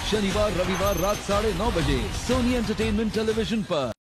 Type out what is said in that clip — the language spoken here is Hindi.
शनिवार रविवार रात 9:30 बजे सोनी एंटरटेनमेंट टेलीविजन पर।